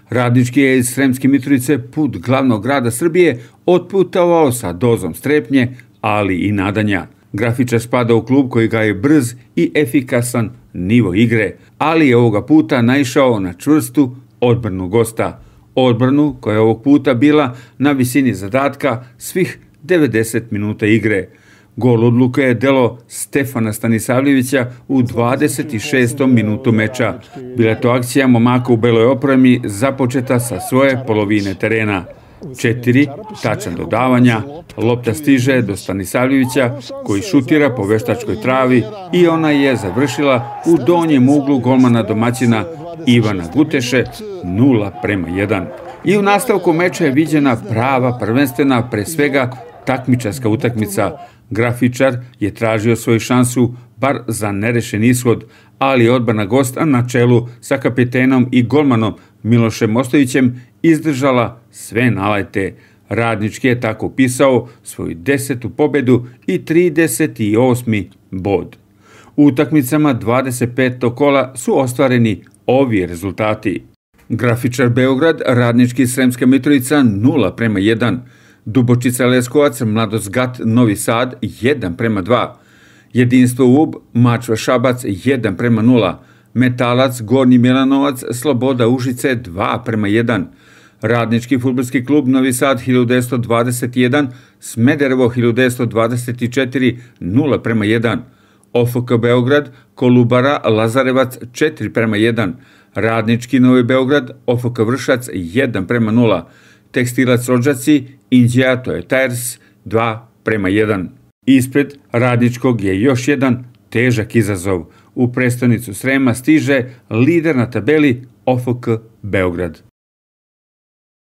Radnički je iz Sremske Mitrovice put glavnog grada Srbije otputovao sa dozom strepnje, ali i nadanja. Grafičar spada u klub koji ga je brz i efikasan nivo igre, ali je ovoga puta naišao na čvrstu odbranu gosta. Odbranu koja je ovog puta bila na visini zadatka svih 90 minuta igre. Gol odluke je delo Stefana Stanisavljevića u 26. minutu meča. Bila je to akcija momaka u beloj opremi započeta sa svoje polovine terena. 4 tačan dodavanja, lopta stiže do Stanisavljevića koji šutira po veštačkoj travi i ona je završila u donjem uglu golmana domaćina Ivana Guteše 0:1. I u nastavku meča je viđena prava prvenstvena, pre svega takmičarska utakmica. Grafičar je tražio svoju šansu bar za nerešen ishod, ali odbrana gosta na čelu sa kapitenom i golmanom Milošem Ostojićem izdržala sve nalete. Radnički je tako upisao svoju 10. pobedu i 38. bod. U utakmicama 25. kola su ostvareni ovi rezultati. Grafičar Beograd, Radnički Sremska Mitrovica 0:1. Dubočica Leskovac, Mladost Gat Novi Sad 1:2. Jedinstvo UB Mačva Šabac 1:0. Metalac Gornji Milanovac Sloboda Užice 2:1. Radnički fudbalski klub Novi Sad 1921 Smederevo 1924 0:1. OFK Beograd Kolubara Lazarevac 4:1. Radnički Novi Beograd OFK Vršac 1:0. Tekstilac Odžaci Inđija Tojetires 2:1. Ispred Radničkog je još jedan težak izazov. U prestonicu Srema stiže lider na tabeli OFK Beograd.